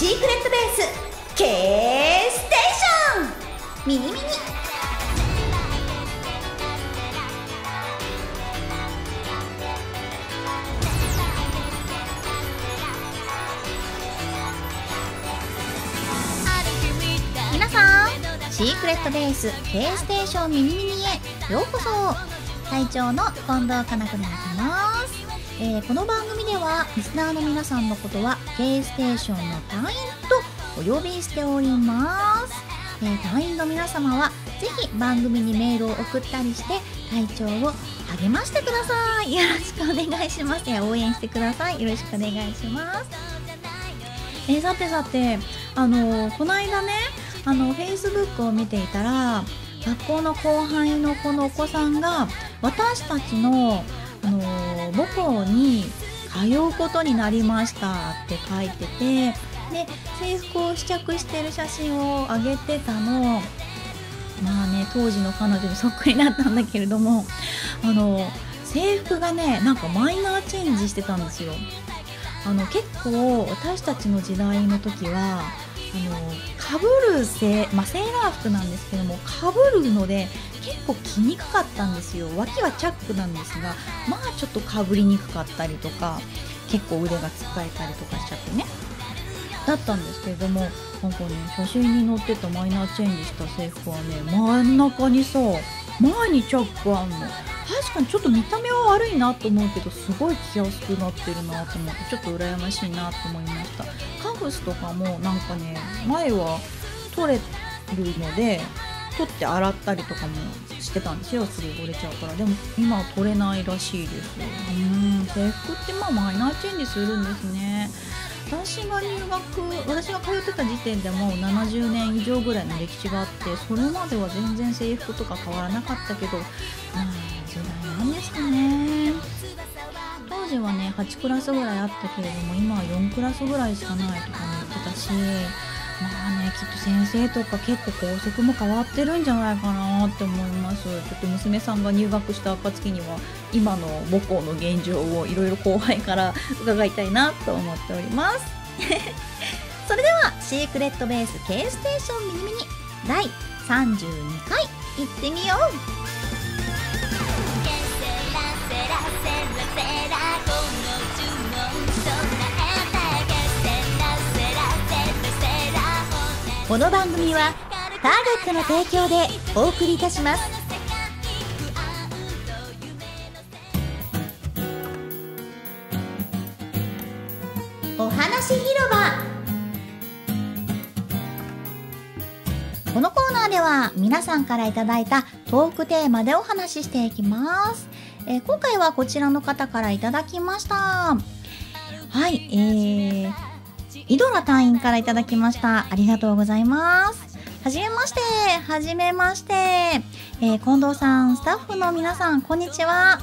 シークレットベース K ステーションミニミニ。皆さん、シークレットベース K ステーションミニミニへようこそ。隊長の近藤かな子でございます。この番組ではリスナーの皆さんのことは K ステーションの隊員とお呼びしております。隊員の皆様はぜひ番組にメールを送ったりして隊長を励ましてください。よろしくお願いします。応援してください。よろしくお願いします。さてこの間ねFacebook を見ていたら、学校の後輩のこのお子さんが私たちの母校に通うことになりましたって書いてて、で制服を試着してる写真を上げてたの。まあね、当時の彼女にそっくりだったんだけれども、制服がねなんかマイナーチェンジしてたんですよ。結構私たちの時代の時はかぶるセーラー服なんですけども、かぶるので結構着にくかったんですよ。脇はチャックなんですが、まあちょっとかぶりにくかったりとか、結構腕がつっかえたりとかしちゃってね、だったんですけれども、なんかね写真に載ってたマイナーチェンジした制服はね、真ん中にさ前にチャックあんの。確かにちょっと見た目は悪いなと思うけど、すごい着やすくなってるなと思って、ちょっと羨ましいなと思いました。カフスとかもなんかね、前は取れるので取って洗ったりとかもしてたんですよ。すぐ折れちゃうから。でも今は取れないらしいです。制服ってマイナーチェンジするんですね。私が通ってた時点でもう70年以上ぐらいの歴史があって、それまでは全然制服とか変わらなかったけど、時代なんですかね。当時はね8クラスぐらいあったけれども、今は4クラスぐらいしかないとかも言ってたし、きっと先生とか結構校則も変わってるんじゃないかなって思います。ちょっと娘さんが入学した暁には今の母校の現状をいろいろ後輩から伺いたいなと思っておりますそれではシークレットベース K ステーションミニミニ第32回いってみよう。この番組はターゲットの提供でお送りいたします。お話広場。このコーナーでは皆さんからいただいたトークテーマでお話ししていきます。今回はこちらの方からいただきました。はい、イドラ隊員からいただきました。ありがとうございます。はじめまして。近藤さん、スタッフの皆さん、こんにちは。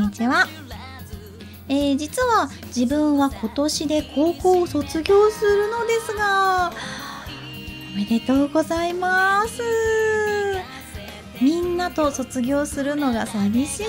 実は自分は今年で高校を卒業するのですが、おめでとうございます。みんなと卒業するのが寂しいです。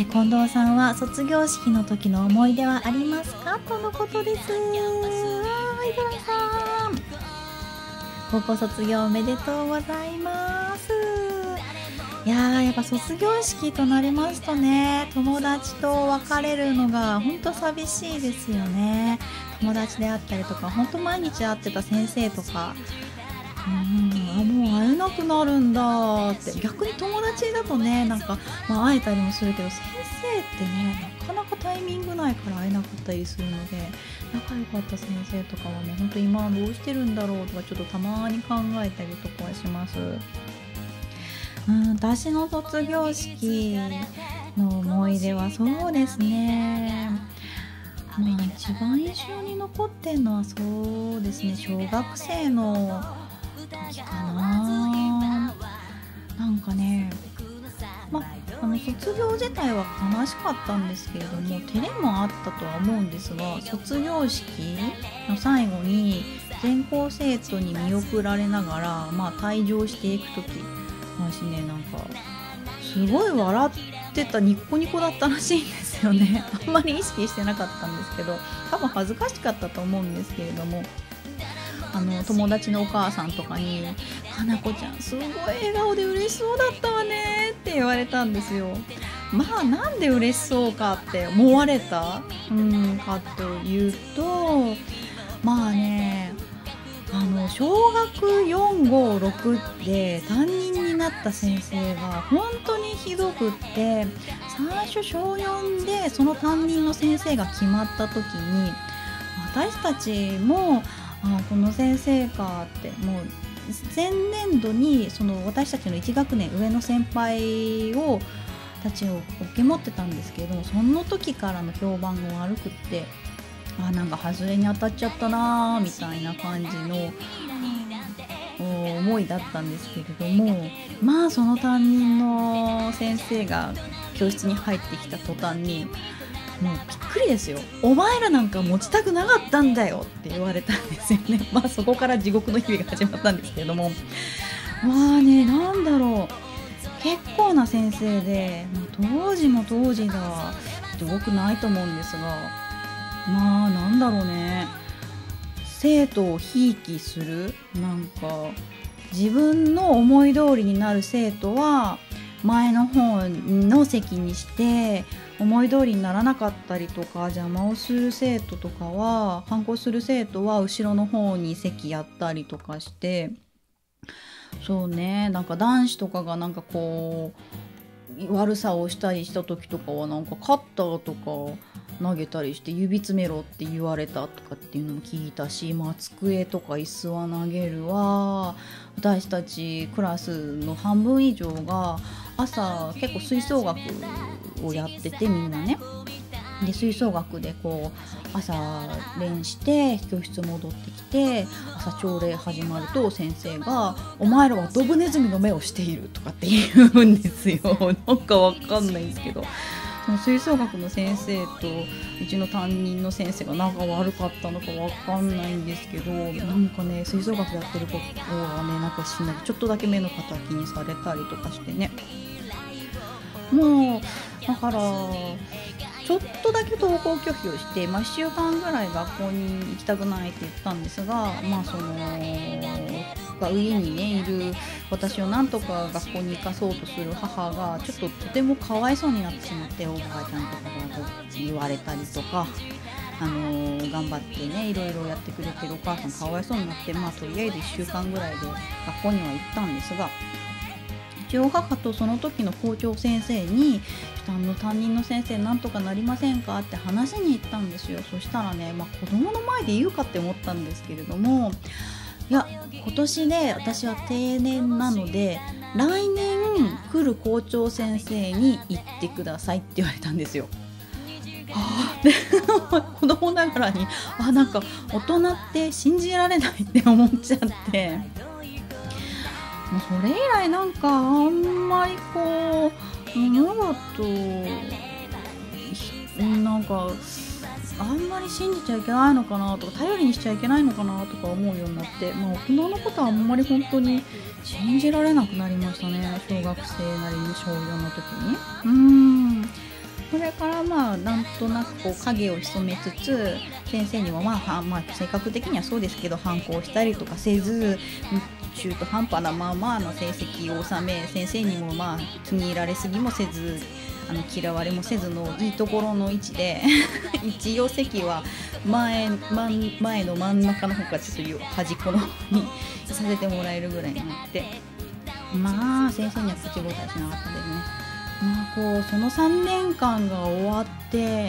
近藤さんは卒業式の時の思い出はありますかとのことです。イドラさん、高校卒業おめでとうございます。やっぱ卒業式となりますとね、友達と別れるのが本当寂しいですよね。友達であったりとか、本当毎日会ってた先生とか、もう会えなくなるんだって。逆に友達だとね、会えたりもするけど、先生ってねなかなかタイミングないから会えなかったりするので、仲良かった先生とかはね、本当今はどうしてるんだろうとか、ちょっとたまに考えたりとかはします。私の卒業式の思い出はそうですね、一番印象に残ってるのはそうですね、小学生の時かな。卒業自体は悲しかったんですけれども、照れもあったとは思うんですが、卒業式の最後に全校生徒に見送られながら、退場していく時、私ねすごい笑ってた、ニッコニコだったらしいんですですよね。あんまり意識してなかったんですけど、多分恥ずかしかったと思うんですけれども、友達のお母さんとかにかなこちゃんすごい笑顔で嬉しそうだったわねって言われたんですよ。まあなんで嬉しそうかって思われたかというと、まあね、小学4、5、6で担任になった先生が本当にひどくって、最初小4でその担任の先生が決まった時に、私たちもこの先生かって、もう前年度にその私たちの1学年上の先輩たちを受け持ってたんですけど、その時からの評判が悪くって、なんか外れに当たっちゃったなみたいな感じの思いだったんですけれども、まあその担任の先生が教室に入ってきた途端に、もうびっくりですよ。お前らなんか持ちたくなかったんだよって言われたんですよね。まあそこから地獄の日々が始まったんですけれども、まあね、なんだろう、結構な先生で、当時も当時だわ、すごくないと思うんですが、まあなんだろうね、生徒をひいきする、なんか自分の思い通りになる生徒は前の方の席にして、思い通りにならなかったりとか邪魔をする生徒とかは、反抗する生徒は後ろの方に席やったりとかして、そうね、なんか男子とかがなんかこう悪さをしたりした時とかは、なんかカッターとか投げたりして指詰めろって言われたとかっていうのも聞いたし、机とか椅子は投げるわ。私たちクラスの半分以上が朝結構吹奏楽をやってて、みんなね。で吹奏楽でこう朝練して教室戻ってきて、朝朝礼始まると先生が「お前らはドブネズミの目をしている」とかって言うんですよ。なんかわかんないんですけど、その吹奏楽の先生とうちの担任の先生が仲悪かったのかわかんないんですけど、なんかね、吹奏楽やってることはね、なんかしない、ちょっとだけ目の敵にされたりとかしてね。もうだからちょっとだけ登校拒否をして、1週間ぐらい学校に行きたくないって言ったんですが、その上にねいる私をなんとか学校に行かそうとする母がちょっととてもかわいそうになってしまって、おばあちゃんとかが言われたりとか、頑張ってねいろいろやってくれてるお母さんかわいそうになって、とりあえず1週間ぐらいで学校には行ったんですが、一応母とその時の校長先生に担任の先生なんとかなりませんかって話しに行ったんですよ。そしたらね、子供の前で言うかって思ったんですけれども、いや今年で私は定年なので来年来る校長先生に言ってくださいって言われたんですよ。で子供ながらになんか大人って信じられないって思っちゃって、もうそれ以来なんかあんまりこう物事なんかあんまり信じちゃいけないのかなとか、頼りにしちゃいけないのかなとか思うようになって、大人のことはあんまり本当に信じられなくなりましたね。小学生なりに小4の時に。それからなんとなくこう影を潜めつつ、先生にも性格的にはそうですけど反抗したりとかせず、中途半端なの成績を収め、先生にも気に入られすぎもせず嫌われもせずのいいところの位置で一応席は前の真ん中の方からちょっと端っこの方にさせてもらえるぐらいになって、先生には口答えしなかったですね。その3年間が終わって、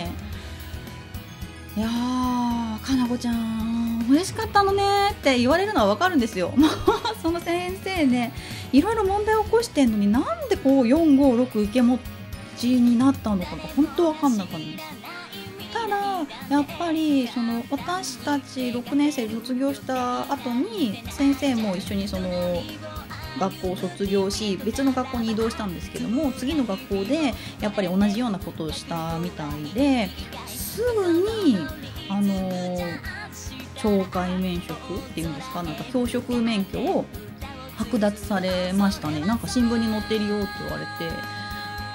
いやーかなこちゃん嬉しかったのねって言われるのはわかるんですよ。その先生ね、いろいろ問題を起こしてんのに、なんでこう4、5、6受け持ちになったのかが本当わかんなかったんです。ただやっぱり私たち6年生卒業した後に先生も一緒に学校を卒業し別の学校に移動したんですけども、次の学校でやっぱり同じようなことをしたみたいで、すぐに懲戒免職っていうんですか、なんか教職免許を剥奪されましたね。なんか新聞に載ってるよって言われて、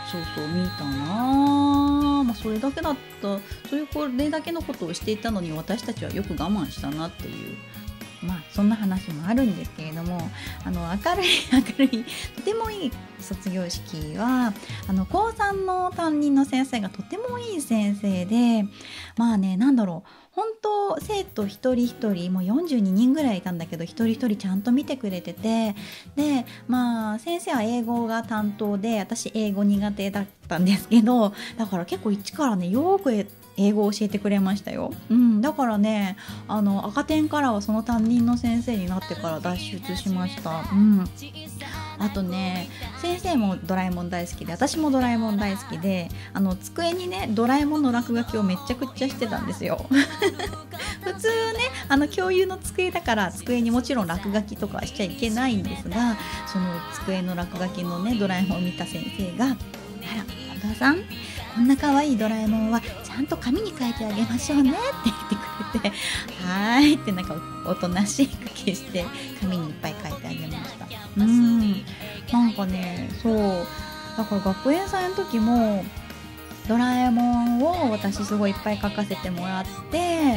そうそう見たな。まあそれだけだった、これだけのことをしていたのに私たちはよく我慢したなっていう、まあそんな話もあるんですけれども、明るいとてもいい卒業式は高3の担任の先生がとてもいい先生で、まあね、なんだろう、本当生徒一人一人もう42人ぐらいいたんだけど、一人一人ちゃんと見てくれてて、でまあ先生は英語が担当で、私英語苦手だったんですけど、だから結構一からねよく英語を教えてくれましたよ。だからね、赤点からはその担任の先生になってから脱出しました。あとね、先生もドラえもん大好きで、私もドラえもん大好きで、机にねドラえもんの落書きをめっちゃくちゃしてたんですよ普通ね、共有の机だから机にもちろん落書きとかはしちゃいけないんですが、その机の落書きのねドラえもんを見た先生が、あら近藤さん、こんな可愛いドラえもんはちゃんと紙に書いてあげましょうねって言ってくれて、はーいってなんかおとなしいく消して紙にいっぱい書いてあげました。なんかね、そうだから学園祭の時もドラえもんを私すごいいっぱい書かせてもらって、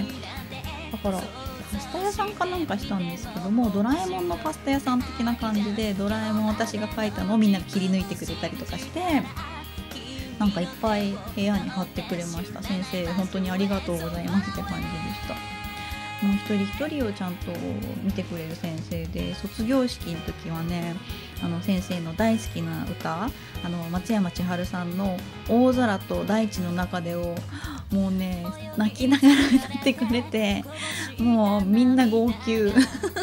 だからパスタ屋さんかなんかしたんですけども、ドラえもんのパスタ屋さん的な感じでドラえもん私が書いたのをみんなが切り抜いてくれたりとかして、なんかいっぱい部屋に貼ってくれました。先生本当にありがとうございますって感じでした。もう一人一人をちゃんと見てくれる先生で、卒業式の時はね、先生の大好きな歌、松山千春さんの大空と大地の中でをもうね泣きながら歌ってくれて、もうみんな号泣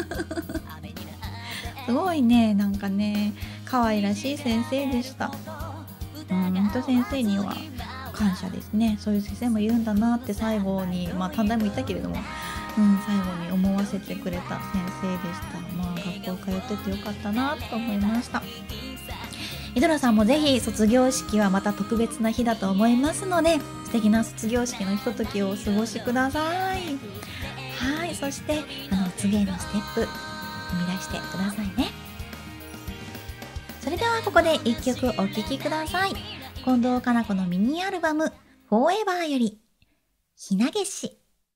すごいね、なんかね可愛らしい先生でした。本当先生には感謝ですね。そういう先生もいるんだなって最後に、短大もいたけれども、最後に思わせてくれた先生でした。学校通っててよかったなと思いました。イドラさんもぜひ卒業式はまた特別な日だと思いますので、素敵な卒業式のひとときをお過ごしください。はい、そして次へのステップ踏み出してくださいね。それではここで一曲お聴きください。近藤かな子のミニアルバムフォーエバーよりひなげし。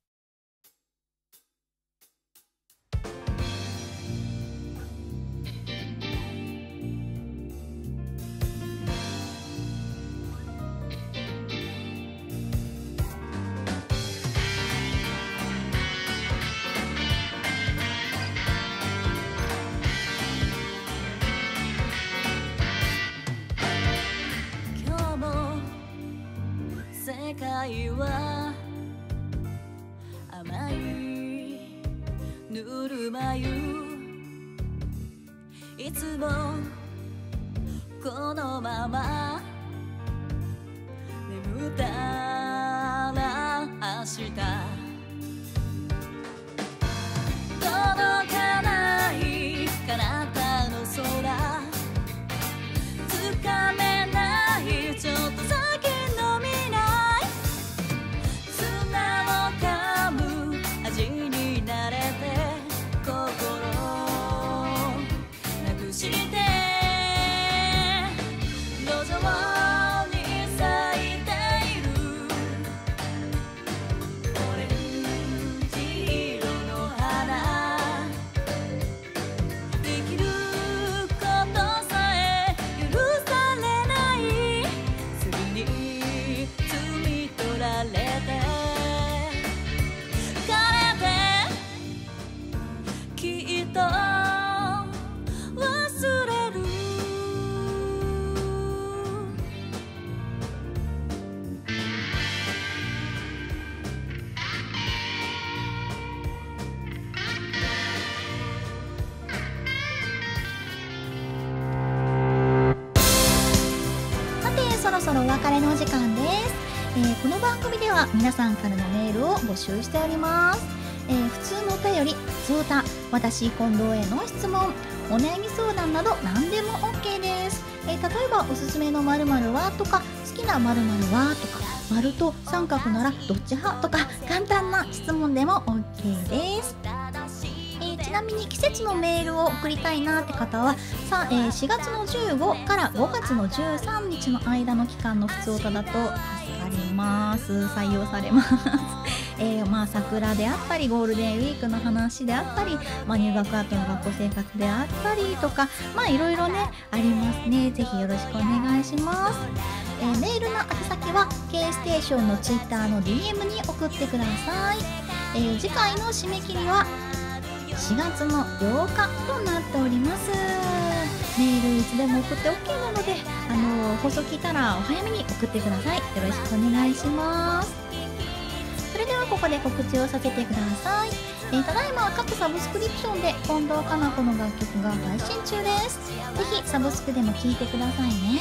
世界は甘いぬるま湯、いつもこのまま眠ったら明日届かない彼方の空、つかめないちょっと先の未来、砂を噛む味に慣れて心なくして路上に咲いているオレンジ色の花、できることさえ許されない、すぐに摘み取られて枯れてきっと忘れる。 さて、そろそろお別れのお時間です。この番組では皆さんからのメールを募集しております。普通のお便り、普通歌、私近藤への質問、お悩み相談など何でも OK です。例えばおすすめの〇〇はとか、好きな〇〇はとか、丸と三角ならどっち派とか、簡単な質問でも OK です。ちなみに季節のメールを送りたいなって方は4月の15から5月の13日の間の期間の普通歌だと助かります。採用されます桜であったりゴールデンウィークの話であったり、入学後の学校生活であったりとかいろいろねありますね。ぜひよろしくお願いします。メールの宛先は K ステーションの Twitter の DM に送ってください。次回の締め切りは4月の8日となっております。メールいつでも送って OK なので放送聞いたらお早めに送ってください。よろしくお願いします。それではここで告知をさせてください。ただいま各サブスクリプションで近藤かな子の楽曲が配信中です。ぜひサブスクでも聴いてくださいね。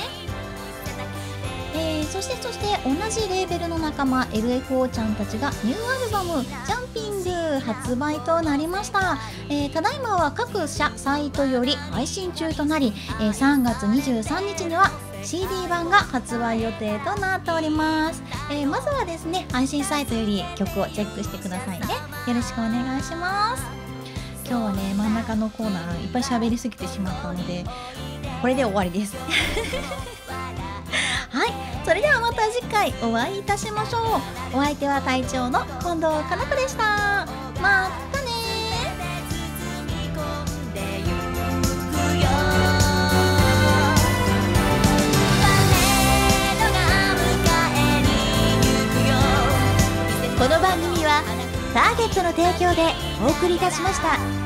そして同じレーベルの仲間 LFO ちゃんたちがニューアルバムジャンピング発売となりました。ただいまは各社サイトより配信中となり、3月23日には CD 版が発売予定となっております。まずはですね配信サイトより曲をチェックしてくださいね。よろしくお願いします。今日はね真ん中のコーナーいっぱい喋りすぎてしまったのでこれで終わりですはい、それではまた次回お会いいたしましょう。お相手は隊長の近藤かな子でした。またね。この番組はターゲットの提供でお送りいたしました。